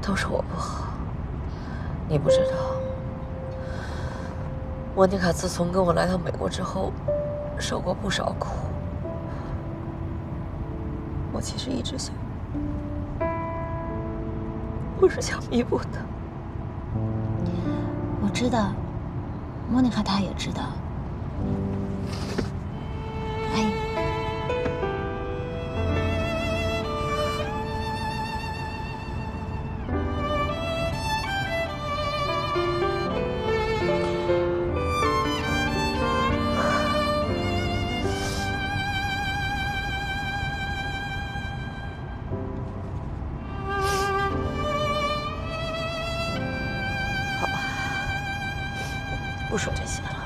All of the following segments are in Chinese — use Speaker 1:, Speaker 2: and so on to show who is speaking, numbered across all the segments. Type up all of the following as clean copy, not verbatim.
Speaker 1: 都是我不好。你不知道，莫妮卡自从跟我来到美国之后，受过不少苦。我其实一直想，我是想弥补的。
Speaker 2: 我知道，莫妮卡她也知道。阿姨。
Speaker 1: 不说这些了。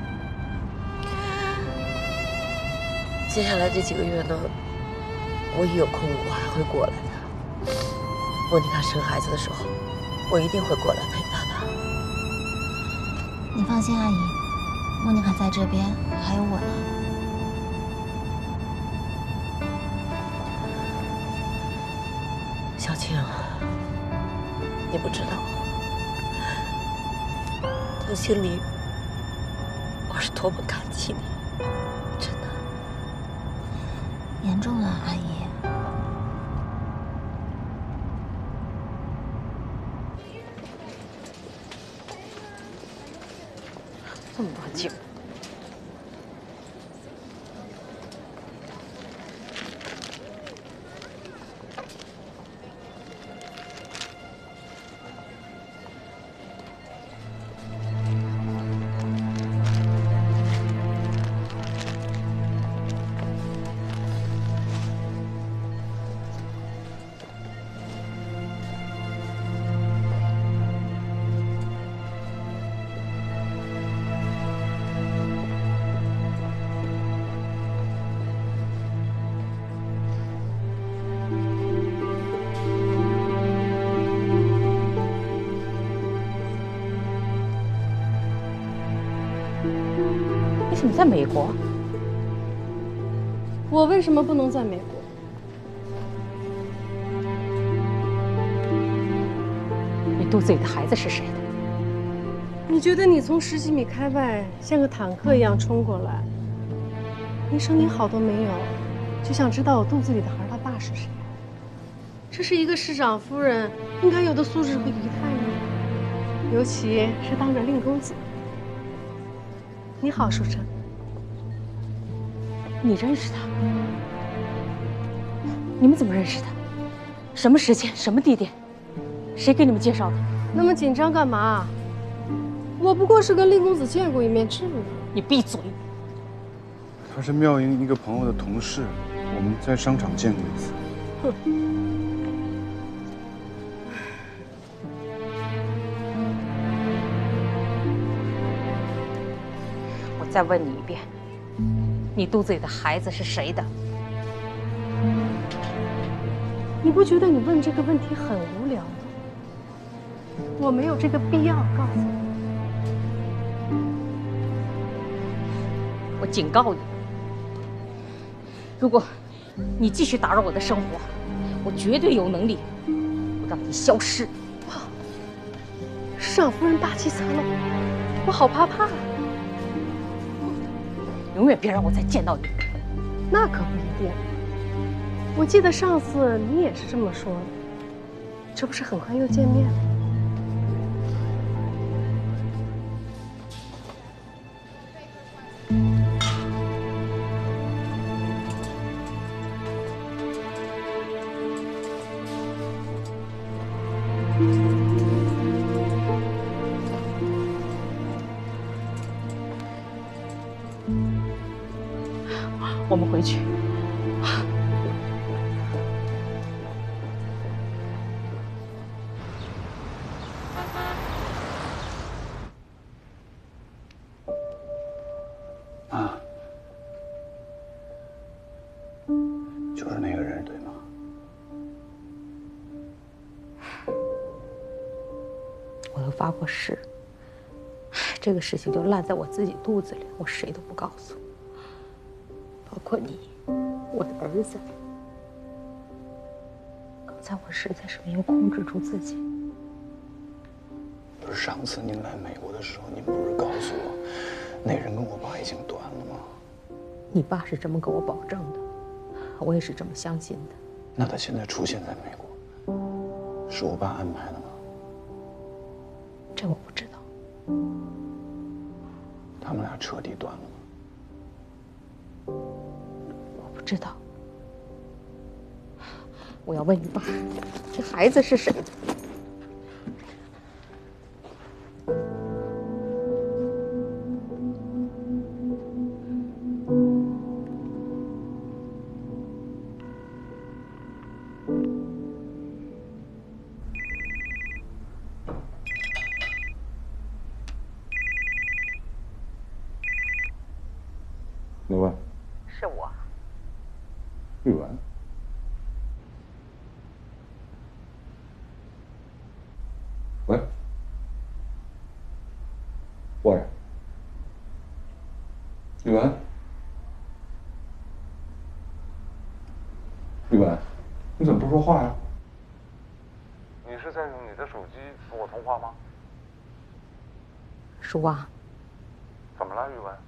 Speaker 1: 接下来这几个月呢，我一有空我还会过来的。莫妮卡生孩子的时候，我一定会过来陪她的。
Speaker 2: 你放心，阿姨，莫妮卡在这边，还有我呢。
Speaker 1: 小青，你不知道，我心里。 我是多么感激你，真的。
Speaker 2: 严重了，阿姨。
Speaker 1: 这么多酒。
Speaker 3: 你怎么在美国？
Speaker 4: 我为什么不能在美国？
Speaker 3: 你肚子里的孩子是谁的？
Speaker 4: 你觉得你从10几米开外像个坦克一样冲过来，连声音好都没有，就想知道我肚子里的孩他爸是谁？这是一个市长夫人应该有的素质和仪态吗？尤其是当着令公子。你好，淑珍。
Speaker 3: 你认识他？你们怎么认识的？什么时间、什么地点？谁给你们介绍的？
Speaker 4: 那么紧张干嘛？我不过是跟令公子见过一面，至于？
Speaker 3: 你闭嘴！
Speaker 5: 他是妙英一个朋友的同事，我们在商场见过一次。
Speaker 4: 哼。
Speaker 3: 我再问你一遍，你肚子里的孩子是谁的？
Speaker 4: 你不觉得你问这个问题很无聊吗？我没有这个必要告诉你。
Speaker 3: 我警告你，如果你继续打扰我的生活，我绝对有能力让你消失。
Speaker 4: 市长夫人霸气残了，我好怕怕啊！
Speaker 3: 永远别让我再见到你。
Speaker 4: 那可不一定。我记得上次你也是这么说的，这不是很快又见面了？
Speaker 3: 我们回去。
Speaker 5: 啊，就是那个人，对吗？
Speaker 3: 我都发过誓，这个事情就烂在我自己肚子里，我谁都不告诉，包括你，我的儿子。 才我实在是没有控制住自己。
Speaker 6: 不是上次您来美国的时候，您不是告诉我，那人跟我爸已经断了吗？
Speaker 3: 你爸是这么给我保证的，我也是这么相信的。
Speaker 6: 那他现在出现在美国，是我爸安排的吗？
Speaker 3: 这我不知道。
Speaker 6: 他们俩彻底断了吗？
Speaker 3: 我不知道。我要问你爸，这孩子是谁的？
Speaker 5: 刘文，
Speaker 3: 是我。
Speaker 5: 玉文。喂，喂，玉文，玉文，你怎么不说话呀？
Speaker 7: 你是在用你的手机和我通话吗？
Speaker 3: 叔啊，
Speaker 7: 怎么了，玉文？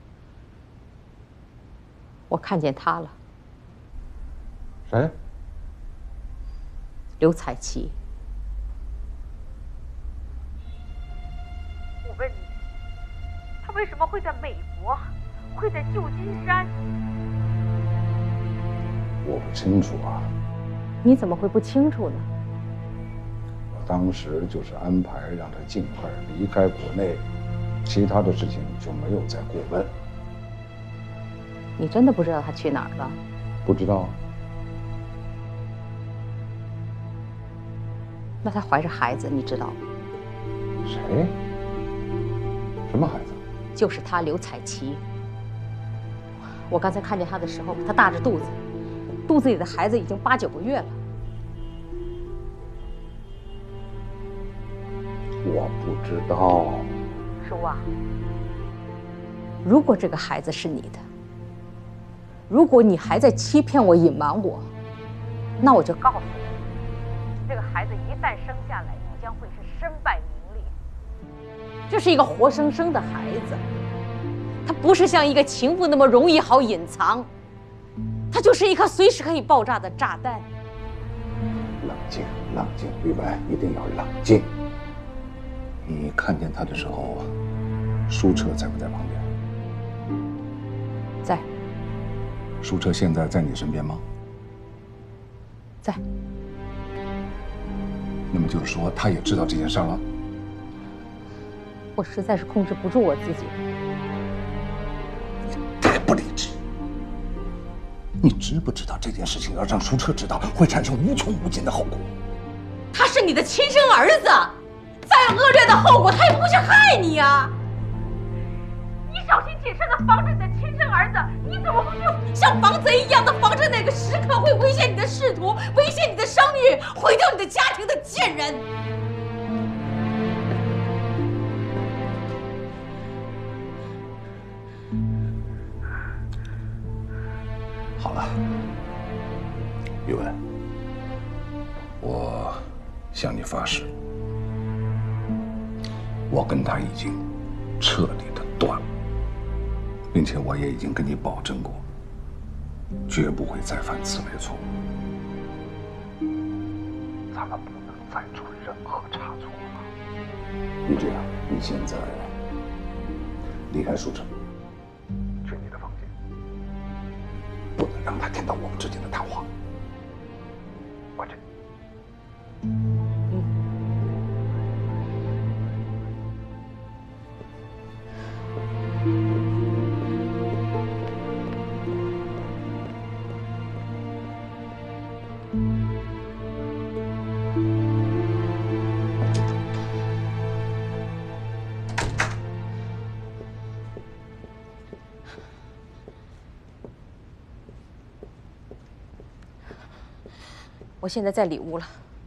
Speaker 3: 我看见他了，
Speaker 5: 谁？
Speaker 3: 刘彩琪。
Speaker 8: 我问你，他为什么会在美国，会在旧金山？
Speaker 6: 我不清楚啊。
Speaker 3: 你怎么会不清楚呢？
Speaker 6: 我当时就是安排让他尽快离开国内，其他的事情就没有再过问。
Speaker 3: 你真的不知道他去哪儿了？
Speaker 6: 不知道。
Speaker 3: 那他怀着孩子，你知道吗？
Speaker 6: 谁？什么孩子？
Speaker 3: 就是他刘彩琪。我刚才看见他的时候，他大着肚子，肚子里的孩子已经8、9个月了。
Speaker 6: 我不知道。
Speaker 3: 叔啊，如果这个孩子是你的，如果你还在欺骗我、隐瞒我，那我就告诉你，这个孩子一旦生下来，你将会是身败名裂。这是一个活生生的孩子，他不是像一个情妇那么容易好隐藏，他就是一颗随时可以爆炸的炸弹。
Speaker 6: 冷静，冷静，玉文，一定要冷静。你看见他的时候，舒澈在不在旁边？
Speaker 3: 在。
Speaker 6: 舒澈现在在你身边吗？
Speaker 3: 在。
Speaker 6: 那么就是说，他也知道这件事了？
Speaker 3: 我实在是控制不住我自己。
Speaker 6: 太不理智！你知不知道这件事情要让舒澈知道，会产生无穷无尽的后果？
Speaker 3: 他是你的亲生儿子，再有恶劣的后果，他也不会去害你呀。你小心谨慎的防着你的亲生儿子，你怎么会像防贼一样的防着哪个时刻会危险你的仕途，危险你的声誉，毁掉你的家庭的贱人？
Speaker 6: 好了，宇文，我向你发誓，我跟他已经彻底的断了，并且我也已经跟你保证过，绝不会再犯此类错误。
Speaker 7: 咱们不能再出任何差错了。
Speaker 6: 你这样，你现在离开舒澈，
Speaker 7: 去你的房间，
Speaker 6: 不能让他听到我们之间的谈话。
Speaker 7: 关键。
Speaker 3: 我现在在里屋了，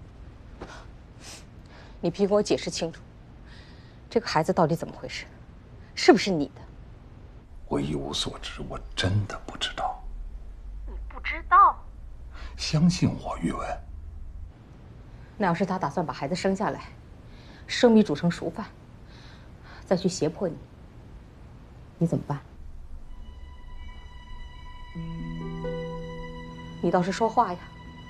Speaker 3: 你必须给我解释清楚，这个孩子到底怎么回事，是不是你的？
Speaker 6: 我一无所知，我真的不知道。
Speaker 8: 你不知道？
Speaker 6: 相信我，宇文，
Speaker 3: 那要是他打算把孩子生下来，生米煮成熟饭，再去胁迫你，你怎么办？你倒是说话呀！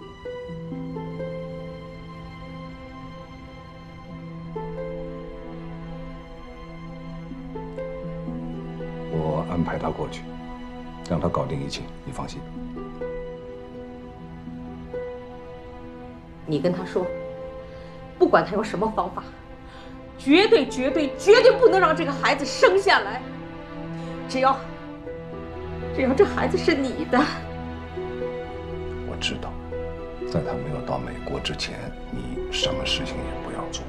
Speaker 6: 我安排他过去，让他搞定一切，你放心。
Speaker 3: 你跟他说，不管他用什么方法，绝对不能让这个孩子生下来。只要这孩子是你的。
Speaker 6: 我知道，在他没有到美国之前，你什么事情也不要做。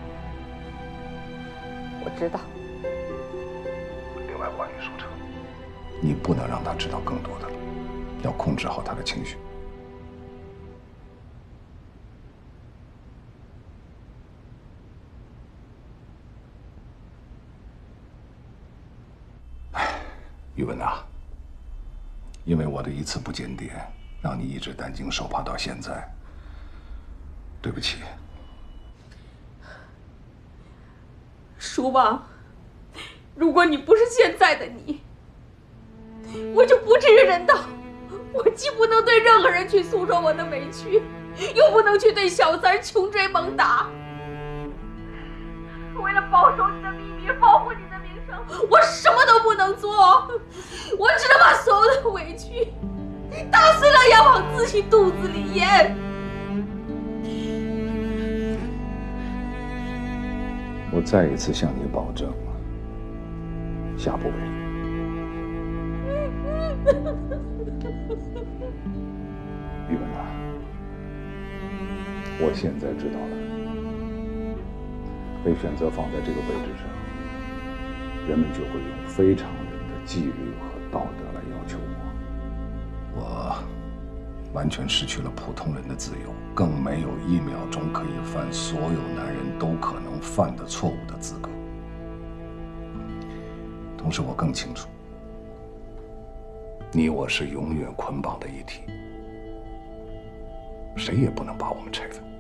Speaker 3: 我知道。
Speaker 6: 另外，关于苏澈，你不能让他知道更多的，要控制好他的情绪。宇文呐，因为我的一次不检点，让你一直担惊受怕到现在，对不起。
Speaker 3: 叔王，如果你不是现在的你，我就不至于人道。我既不能对任何人去诉说我的委屈，又不能去对小三儿穷追猛打。为了保守你的秘密，保护你的名声，我什么都不能做，我只能把所有的委屈打碎了也往自己肚子里咽。
Speaker 6: 我再一次向你保证，下不为例。宇文呐，我现在知道了，被选择放在这个位置上，人们就会用非常人的纪律和道德来要求我。我完全失去了普通人的自由，更没有1秒钟可以犯所有男人都可能犯的错误的资格。同时，我更清楚，你我是永远捆绑的一体，谁也不能把我们拆分。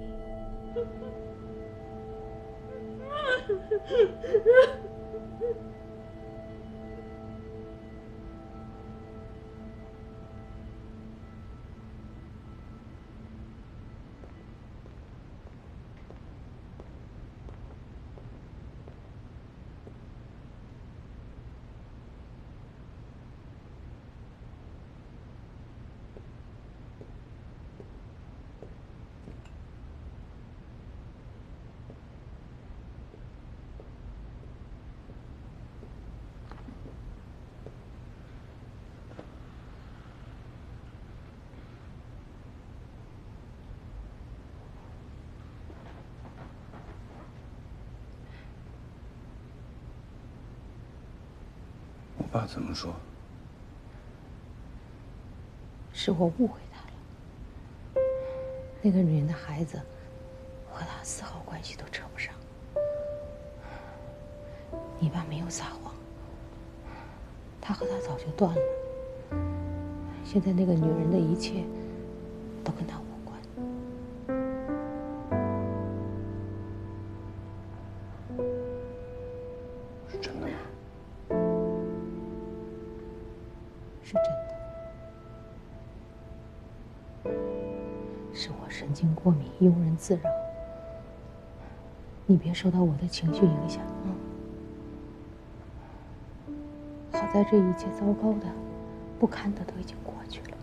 Speaker 5: 我爸怎么说？
Speaker 3: 是我误会他了。那个女人的孩子和他丝毫关系都扯不上。你爸没有撒谎，他和他早就断了。现在那个女人的一切都跟他无关。
Speaker 5: 是真的吗？
Speaker 3: 是真的，是我神经过敏，庸人自扰。你别受到我的情绪影响啊！好在这一切糟糕的、不堪的都已经过去了。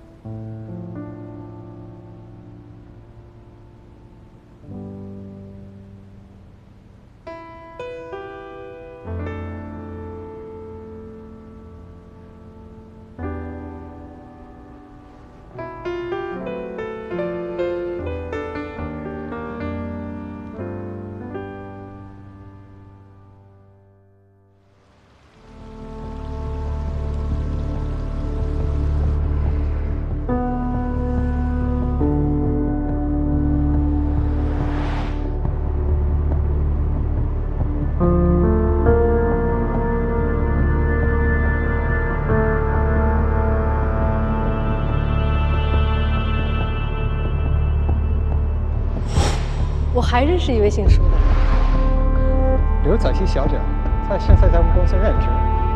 Speaker 4: 我还认识一位姓舒的。
Speaker 9: 刘彩希小姐，现在在我们公司任职。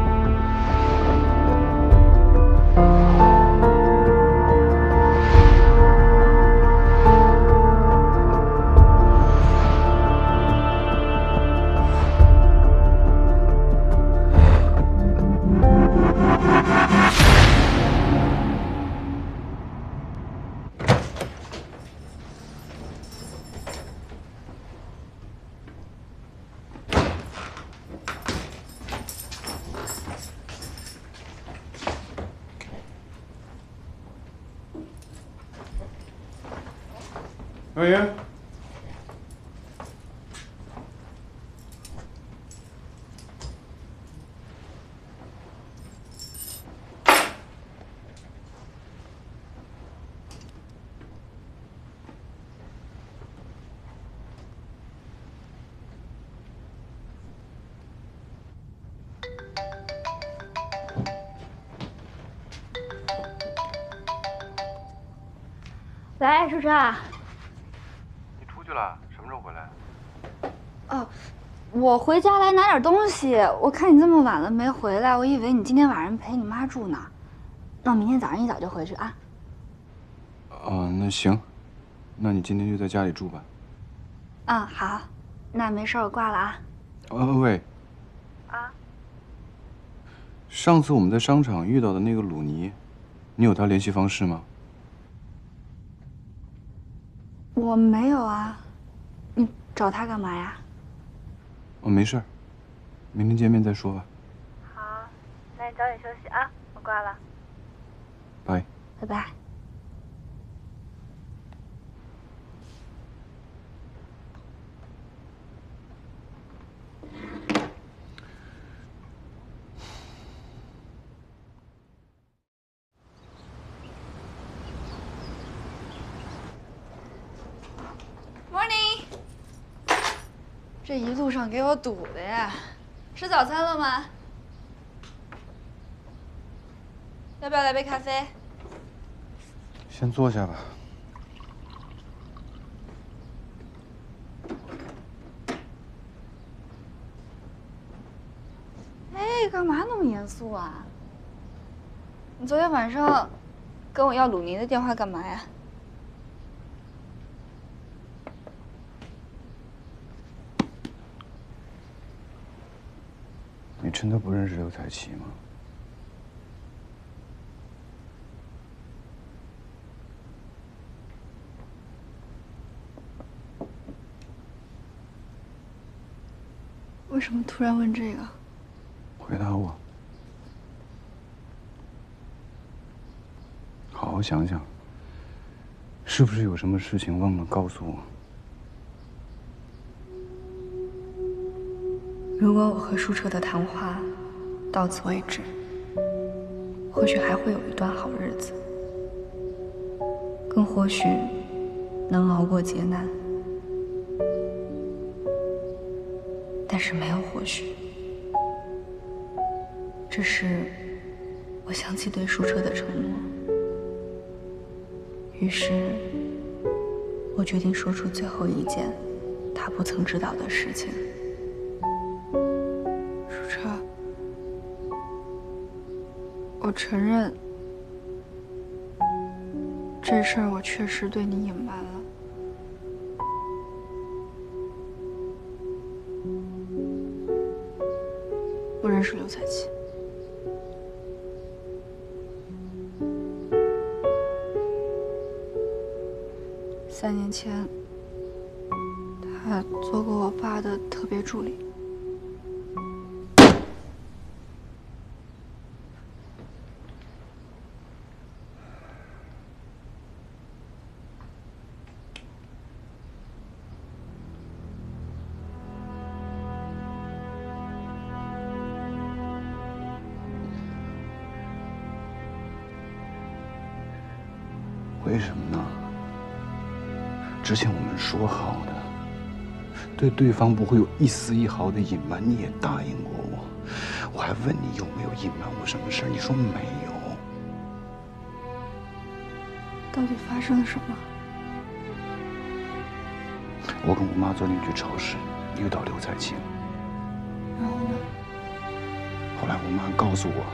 Speaker 5: 妙英，
Speaker 2: 来，舒车。
Speaker 7: 出去了，什么时候回来？
Speaker 2: 哦，我回家来拿点东西。我看你这么晚了没回来，我以为你今天晚上陪你妈住呢。那我明天早上一早就回去啊。
Speaker 5: 哦，那行，那你今天就在家里住吧。
Speaker 2: 嗯，好，那没事，我挂了啊。
Speaker 5: 喂。
Speaker 8: 啊？
Speaker 5: 上次我们在商场遇到的那个鲁尼，你有他联系方式吗？
Speaker 2: 我没有啊，你找他干嘛呀？
Speaker 5: 哦，没事儿，明天见面再说吧。
Speaker 8: 好，那你早点休息啊，我挂了。
Speaker 5: 拜。
Speaker 2: 拜拜。Morning， 这一路上给我堵的呀！吃早餐了吗？要不要来杯咖啡？
Speaker 5: 先坐下吧。
Speaker 2: 哎，干嘛那么严肃啊？你昨天晚上跟我要鲁尼的电话干嘛呀？
Speaker 5: 你真的不认识刘彩琪吗？
Speaker 2: 为什么突然问这个？
Speaker 5: 回答我。好好想想，是不是有什么事情忘了告诉我？
Speaker 2: 如果我和舒澈的谈话到此为止，或许还会有一段好日子，更或许能熬过劫难。但是没有或许，这时我想起对舒澈的承诺，于是我决定说出最后一件他不曾知道的事情。舒澈，我承认这事儿我确实对你隐瞒了。我认识刘彩琪。3年前，他做过我爸的特别助理。
Speaker 5: 为什么呢？之前我们说好的，对对方不会有一丝一毫的隐瞒，你也答应过我。我还问你有没有隐瞒我什么事儿，你说没有。
Speaker 2: 到底发生了什么？
Speaker 5: 我跟我妈昨天去超市，遇到刘彩琴。
Speaker 2: 然后呢？
Speaker 5: 后来我妈告诉我，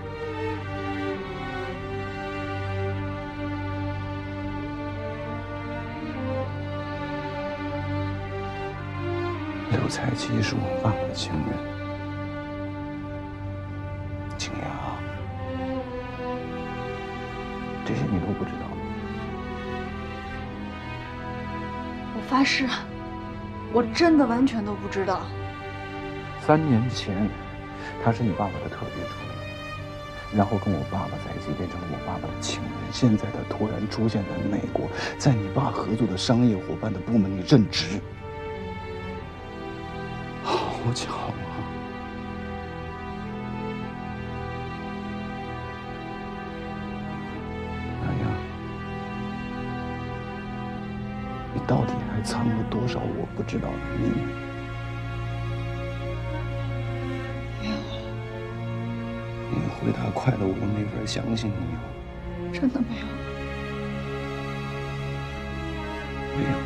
Speaker 5: 刘彩琪是我爸爸的情人。青雅，这些你都不知道。
Speaker 2: 我发誓，我真的完全都不知道。
Speaker 5: 3年前，他是你爸爸的特别助理，然后跟我爸爸在一起，变成了我爸爸的情人。现在他突然出现在美国，在你爸合作的商业伙伴的部门里任职。好巧啊！洋洋，你到底还藏了多少我不知道的秘密？
Speaker 2: 没有了。
Speaker 5: 你回答快了，我都没法相信你有。
Speaker 2: 真的没有。
Speaker 5: 没有。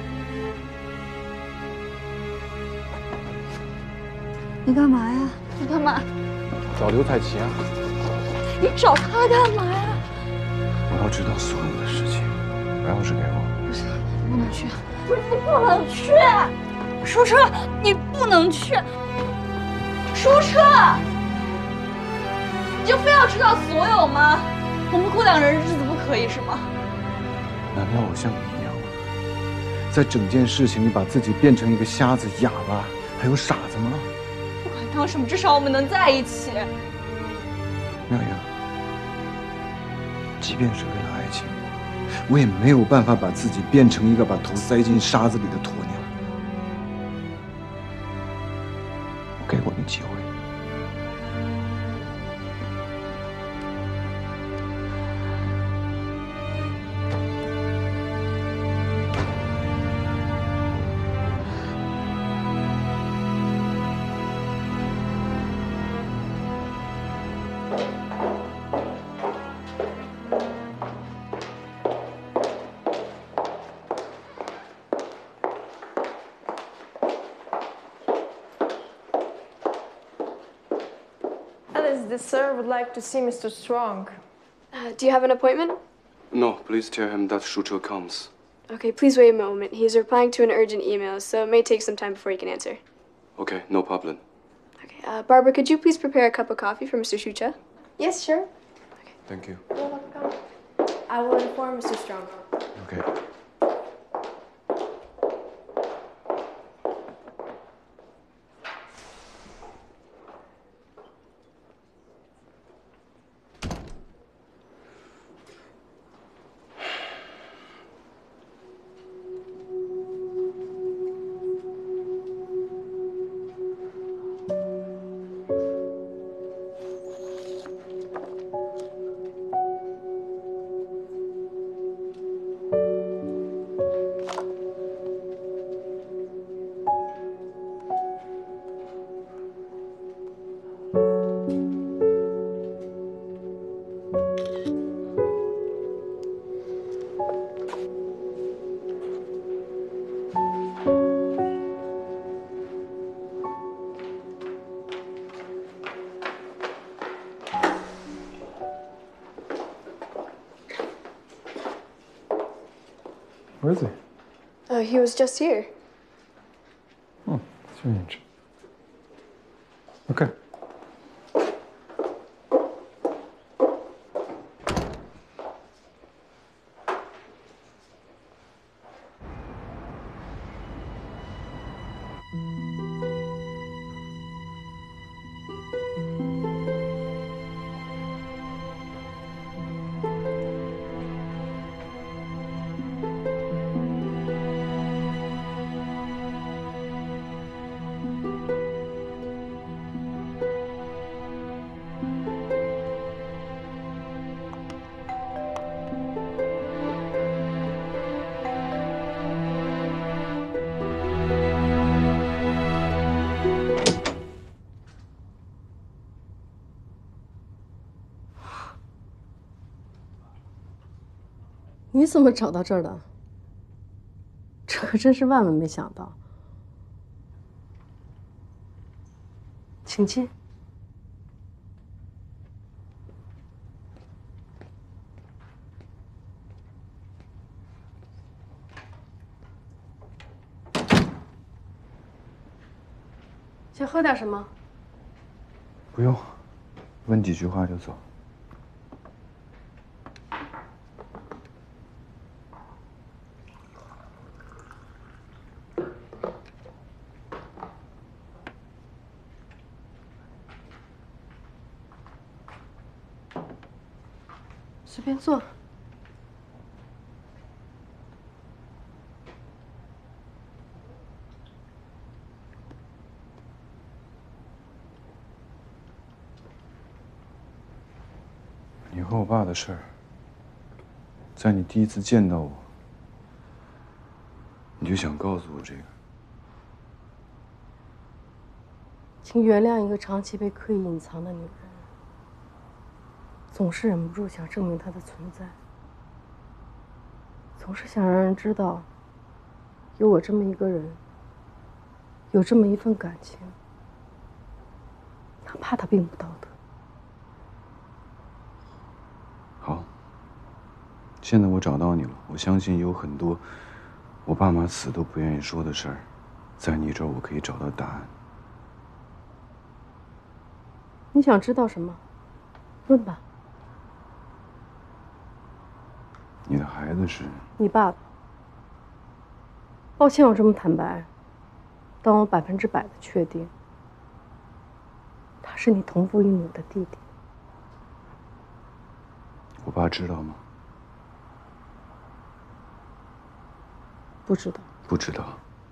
Speaker 2: 你干嘛呀？你干嘛？
Speaker 5: 找刘彩琪啊！
Speaker 2: 你找他干嘛呀？
Speaker 5: 我要知道所有的事情，把钥匙给我。
Speaker 2: 不是，你不能去。不是，你不能去。舒澈，你不能去。舒澈，你就非要知道所有吗？我们过两人日子不可以是吗？
Speaker 5: 难道我像你一样吗？在整件事情里把自己变成一个瞎子、哑巴，还有傻子吗？
Speaker 2: 不管当什么，至少我们能在一起。
Speaker 5: 妙阳，即便是为了爱情，我也没有办法把自己变成一个把头塞进沙子里的鸵鸟。给我一个机会。
Speaker 10: The sir would like to see Mr. Strong.
Speaker 11: Do you have an appointment?
Speaker 5: No, please tell him that Shucho comes.
Speaker 11: Okay, please wait a moment. He's replying to an urgent email, so it may take some time before he can answer.
Speaker 5: Okay, no problem.
Speaker 11: Okay, Barbara, could you please prepare a cup of coffee for Mr. Shucha?
Speaker 10: Yes, sure.
Speaker 11: Okay.
Speaker 5: Thank you.
Speaker 10: You're welcome. I will inform Mr. Strong.
Speaker 5: Okay.
Speaker 9: Where is he?
Speaker 11: Oh, he was just here.
Speaker 9: Oh, strange. Okay.
Speaker 4: 你怎么找到这儿的？ 这可真是万万没想到。请进。先喝点什么？
Speaker 5: 不用，问几句话就走。
Speaker 4: 随便坐。
Speaker 5: 你和我爸的事儿，在你第一次见到我，你就想告诉我这个。
Speaker 4: 请原谅一个长期被刻意隐藏的女人，总是忍不住想证明她的存在，总是想让人知道，有我这么一个人，有这么一份感情，哪怕它并不道德。
Speaker 5: 好，现在我找到你了，我相信有很多我爸妈死都不愿意说的事儿，在你这儿我可以找到答案。
Speaker 4: 你想知道什么？问吧。
Speaker 5: 你的孩子是？
Speaker 4: 你爸爸。抱歉，我这么坦白，但我100%的确定，他是你同父异母的弟弟。
Speaker 5: 我爸知道吗？
Speaker 4: 不知道。
Speaker 5: 不知道。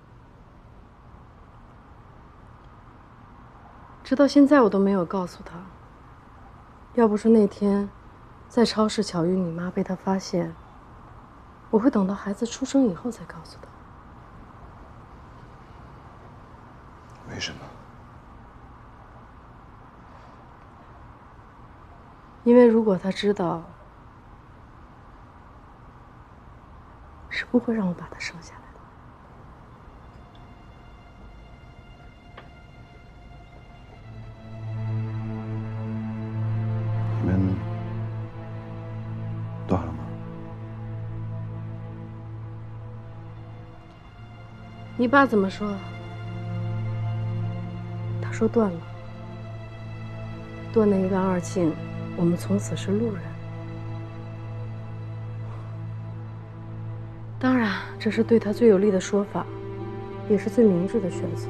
Speaker 4: 直到现在我都没有告诉他。要不是那天在超市巧遇你妈被他发现，我会等到孩子出生以后才告诉他。
Speaker 5: 为什么？
Speaker 4: 因为如果他知道，是不会让我把他生下来的。
Speaker 5: 你们断了吗？
Speaker 4: 你爸怎么说？他说断了，断了一干二净，我们从此是路人。当然，这是对他最有利的说法，也是最明智的选择。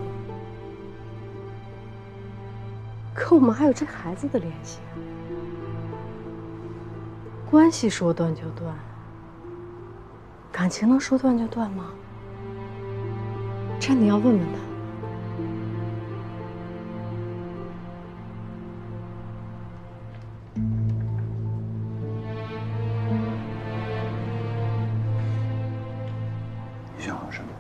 Speaker 4: 可我们还有这孩子的联系啊，关系说断就断，感情能说断就断吗？这你要问问他。
Speaker 5: 你想要什么？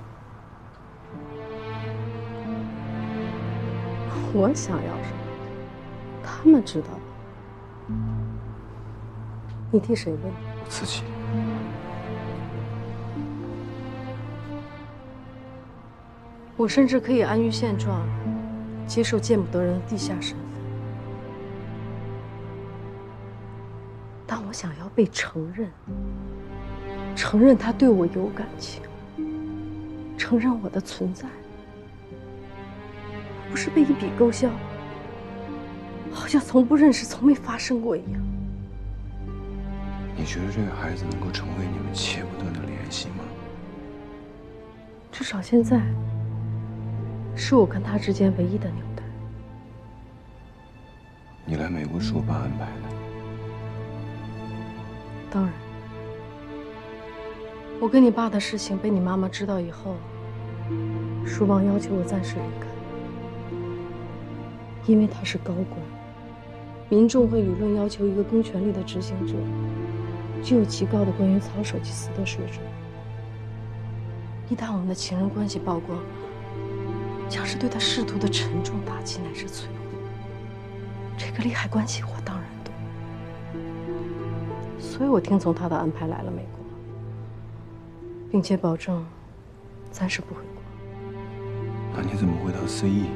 Speaker 4: 我想要什么，他们知道。你替谁问？
Speaker 5: 我自己。
Speaker 4: 我甚至可以安于现状，接受见不得人的地下身份，但我想要被承认，承认他对我有感情，承认我的存在，而不是被一笔勾销，好像从不认识、从没发生过一样。
Speaker 5: 你觉得这个孩子能够成为你们切不断的联系吗？
Speaker 4: 至少现在，是我跟他之间唯一的纽带。
Speaker 5: 你来美国是我爸安排的。
Speaker 4: 当然，我跟你爸的事情被你妈妈知道以后，书王要求我暂时离开，因为他是高官，民众和舆论要求一个公权力的执行者具有极高的关于操守及私德水准。一旦我们的情人关系曝光，将是对他仕途的沉重打击乃至摧毁。这个利害关系我当然懂，所以我听从他的安排来了美国，并且保证暂时不回国。
Speaker 5: 那你怎么会到 CE？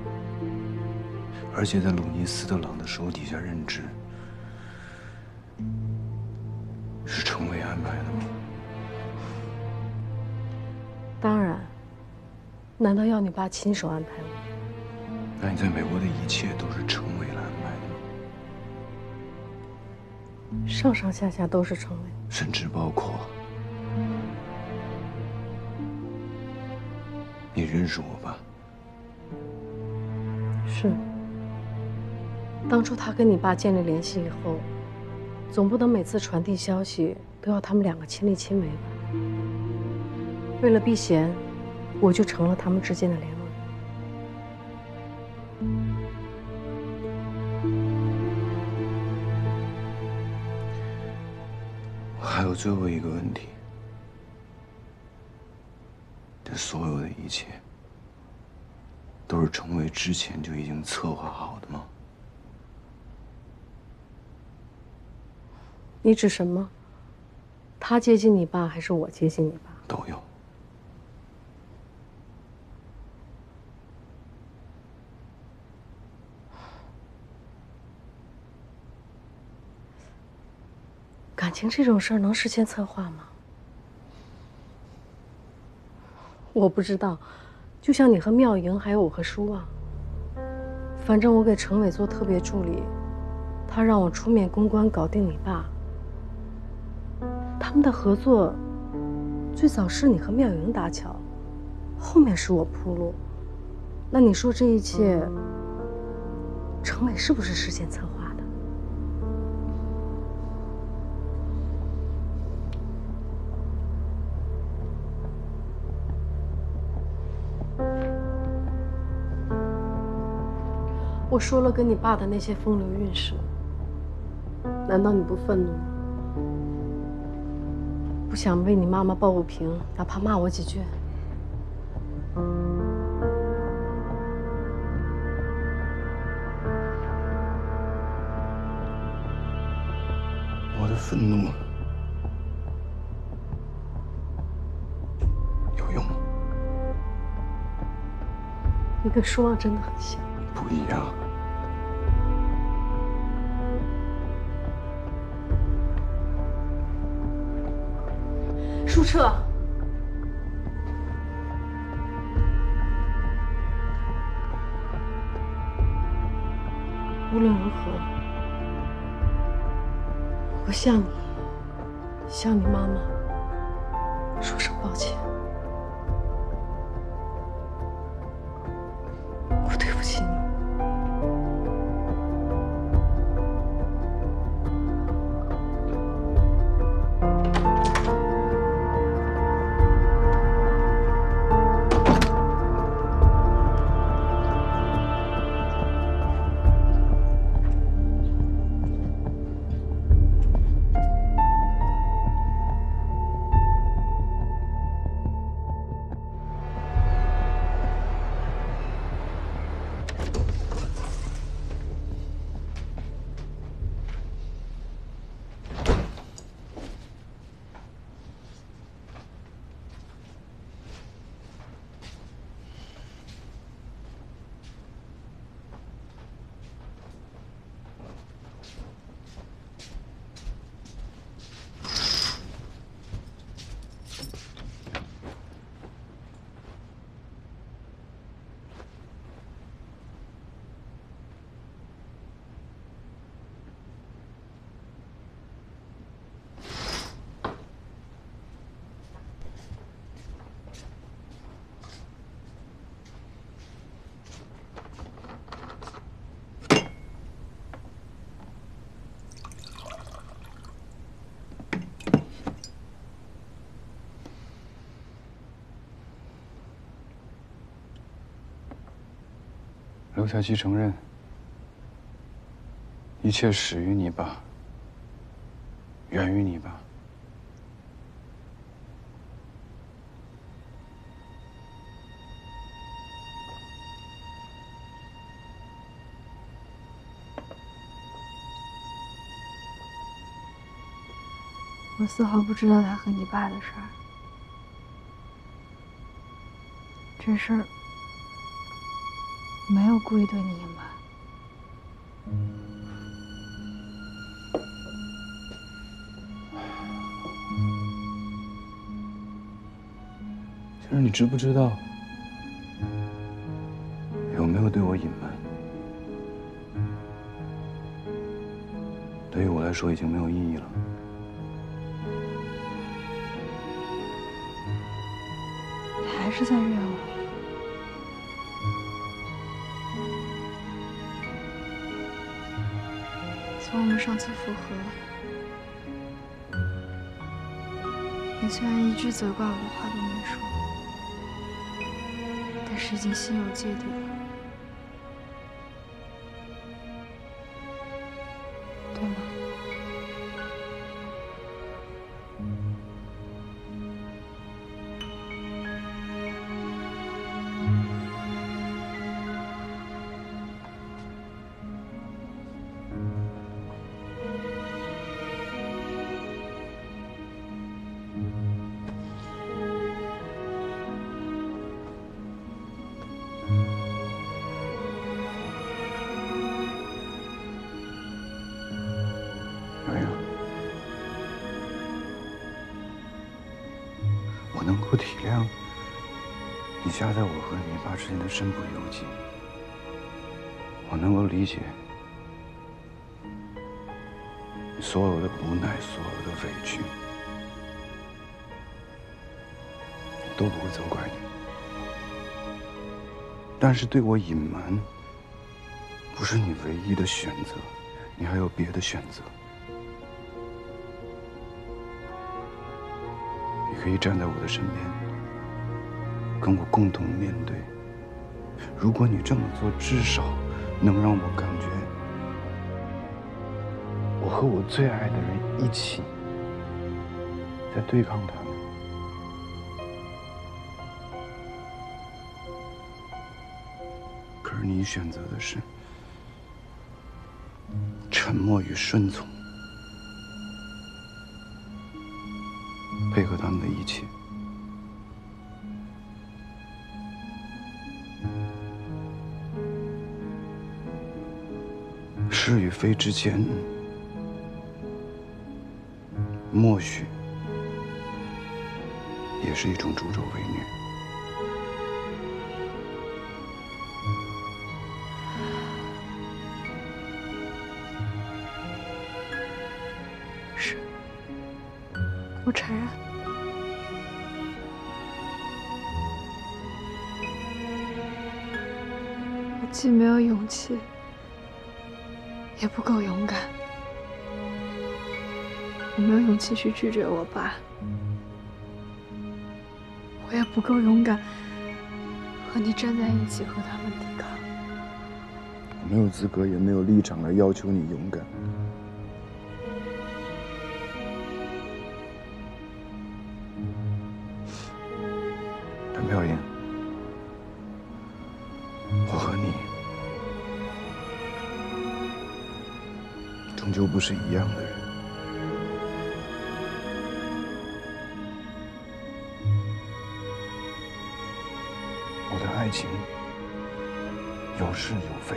Speaker 5: 而且在鲁尼斯特朗的手底下任职，是程伟安排的吗？
Speaker 4: 当然。难道要你爸亲手安排我？
Speaker 5: 那你在美国的一切都是程伟来安排的吗？
Speaker 4: 上上下下都是程伟，
Speaker 5: 甚至包括你认识我爸？
Speaker 4: 是。当初他跟你爸建立联系以后，总不能每次传递消息都要他们两个亲力亲为吧？为了避嫌，我就成了他们之间的联络人。
Speaker 5: 还有最后一个问题，这所有的一切都是程伟之前就已经策划好的吗？
Speaker 4: 你指什么？他接近你爸，还是我接近你爸？
Speaker 5: 都有。
Speaker 4: 感情这种事儿能事先策划吗？我不知道，就像你和妙莹，还有我和舒望。反正我给程伟做特别助理，他让我出面公关搞定你爸。他们的合作，最早是你和妙莹搭桥，后面是我铺路。那你说这一切，程伟是不是事先策划？我说了跟你爸的那些风流韵事，难道你不愤怒吗？不想为你妈妈抱不平，哪怕骂我几句？
Speaker 5: 我的愤怒有用吗？
Speaker 4: 你跟舒望真的很像。
Speaker 5: 不一样。
Speaker 4: 舒彻，无论如何，我向你，向你妈妈说声抱歉。我对不起你。
Speaker 5: 刘小七承认，一切始于你爸，源于你爸。
Speaker 2: 我丝毫不知道他和你爸的事儿。 这事儿没有故意对你隐瞒。
Speaker 5: 其实你知不知道，有没有对我隐瞒，对于我来说已经没有意义了。
Speaker 2: 你还是在怨我。从我们上次复合，你虽然一句责怪我的话都没说，但是已经心有芥蒂了，对吗？
Speaker 5: 我能够体谅你夹在我和你爸之间的身不由己，我能够理解你所有的无奈，所有的委屈，都不会责怪你。但是对我隐瞒，不是你唯一的选择，你还有别的选择。你可以站在我的身边，跟我共同面对。如果你这么做，至少能让我感觉，我和我最爱的人一起在对抗他们。可是你选择的是沉默与顺从，配合他们的一切。是与非之间，默许也是一种助纣为虐。
Speaker 2: 是，我承认。我既没有勇气，也不够勇敢。我没有勇气去拒绝我爸，我也不够勇敢和你站在一起和他们抵抗。
Speaker 5: 我没有资格，也没有立场来要求你勇敢。但妙音，我和你终究不是一样的人。我的爱情有是有非，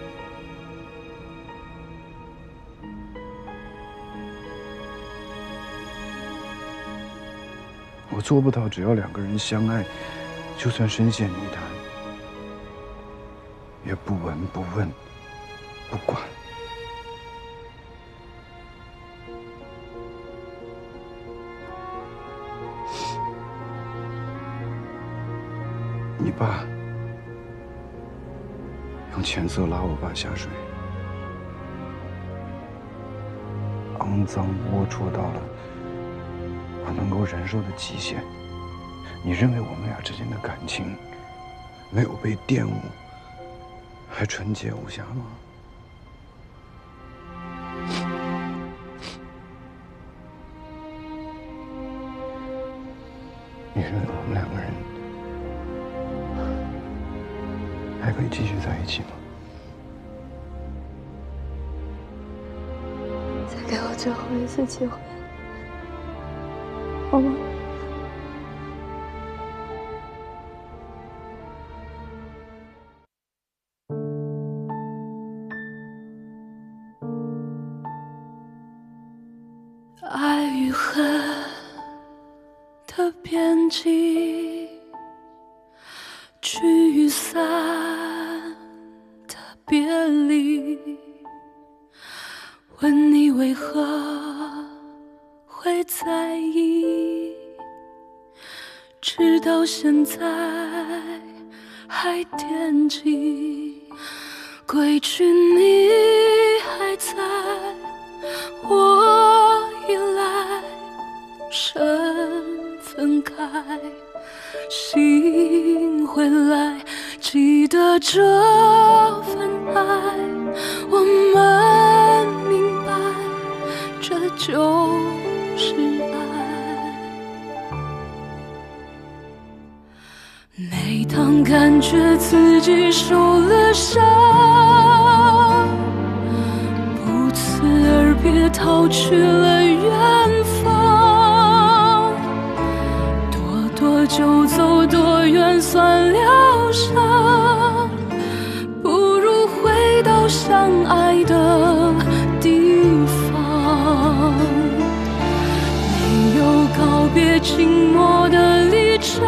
Speaker 5: 我做不到只要两个人相爱，就算深陷泥潭，也不闻不问不管。你爸用钱色拉我爸下水，肮脏龌龊到了我能够忍受的极限。你认为我们俩之间的感情没有被玷污，还纯洁无瑕吗？你认为我们两个人还可以继续在一起吗？
Speaker 2: 再给我最后一次机会，好吗？
Speaker 12: 爱与恨的边际，聚与散的别离。问你为何会在意，直到现在还惦记。归去你还在，我已来身分开，心回来，记得这份爱，我们明白，这就是爱。每当感觉自己受了伤，不辞而别，逃去了远方，多多就走，多远算疗伤，不如回到相爱的地方。没有告别静默的离程，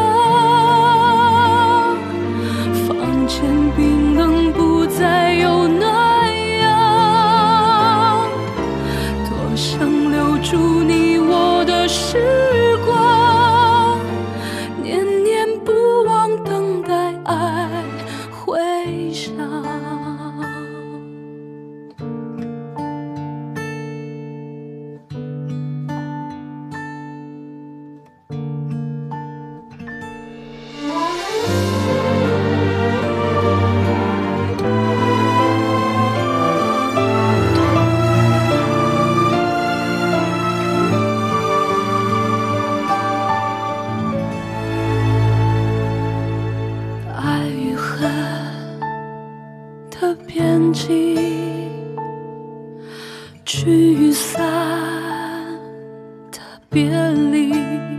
Speaker 12: 房间冰冷，不再有暖阳，多想留住你我的时光，念念不忘，等待爱回响。爱与恨的边际，聚与散的别离。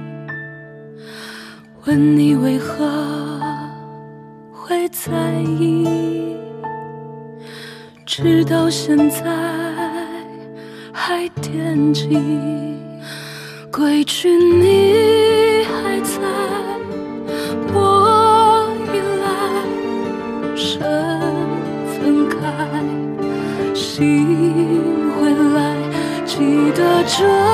Speaker 12: 问你为何会在意，直到现在还惦记。归去你还在，我已来身分开，心回来，记得这